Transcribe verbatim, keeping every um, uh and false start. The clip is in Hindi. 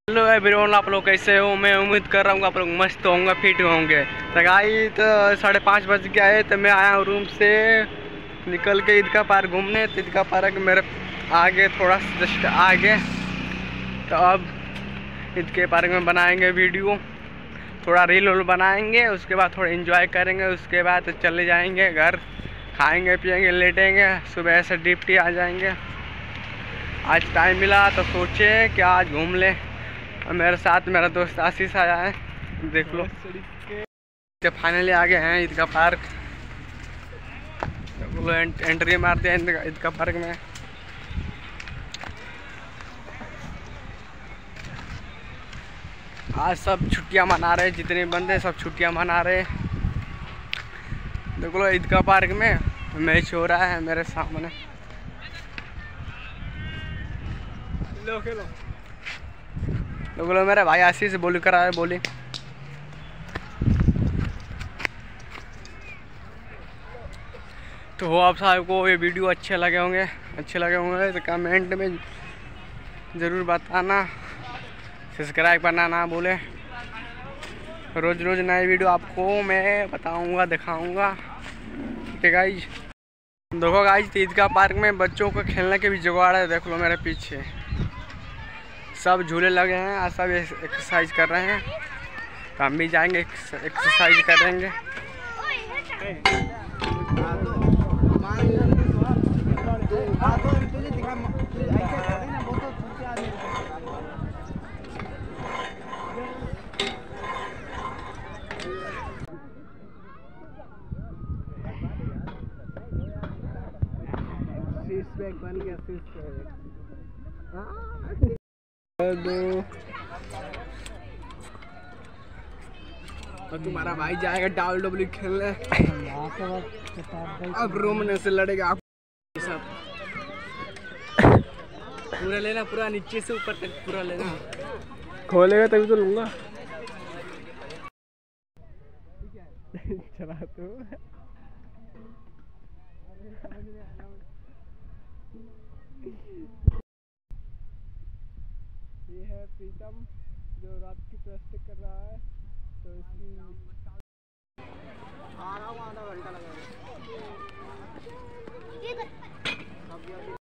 हेलो एवरीवन, आप लोग कैसे हो? मैं उम्मीद कर रहा हूँ आप लोग मस्त होंगे, फिट होंगे। तो गाइस, तो साढ़े पाँच बज गया है, तो मैं आया हूँ रूम से निकल के ईदगाह पार्क घूमने। तो ईदगाह पार्क मेरे आगे थोड़ा जस्ट आगे। तो अब ईदगाह पार्क में बनाएंगे वीडियो, थोड़ा रील उल बनाएंगे, उसके बाद थोड़ा एंजॉय करेंगे, उसके बाद चले जाएंगे घर, खाएंगे पिएंगे लेटेंगे, सुबह से ड्यूटी आ जाएंगे। आज टाइम मिला तो सोचे कि आज घूम ले। मेरे साथ मेरा दोस्त आशीष आया है, देख लो। तो फाइनली आ गए हैं ईदगाह पार्क। तो एंट्री मार दिया ईदगाह पार्क में। आज सब छुट्टियां मना रहे, जितने बंदे सब छुट्टियां मना रहे। देख लो ईदगाह पार्क में मैच हो रहा है मेरे सामने। लो खेलो। देख लो मेरे भाई आशीष से बोली करा है, बोली। तो हो आप साहब को ये वीडियो अच्छे लगे होंगे, अच्छे लगे होंगे तो कमेंट में ज़रूर बताना, सब्सक्राइब करना ना भूले। रोज़ रोज़ नए वीडियो आपको मैं बताऊंगा, दिखाऊंगा। ठीक है गाइज। देखो गाइज, ईदगाह पार्क में बच्चों को खेलने के भी जुगाड़ है। देख लो मेरे पीछे सब झूले लगे हैं, आज सब एक्सरसाइज कर रहे हैं। तो हम भी जाएंगे, एक्सरसाइज करेंगे। बन गया तो तुम्हारा भाई जाएगा डाबल डब्ल्यू खेलने। अब रूम में से लड़ेगा आप सब। पूरा लेना, पूरा नीचे से ऊपर तक पूरा लेना। खोलेगा तभी तो लूंगा। चला तो ये है प्रीतम जो रात की प्रैक्टिस कर रहा है। तो इसकी आ रहा हूँ, आधा घंटा लगेगा।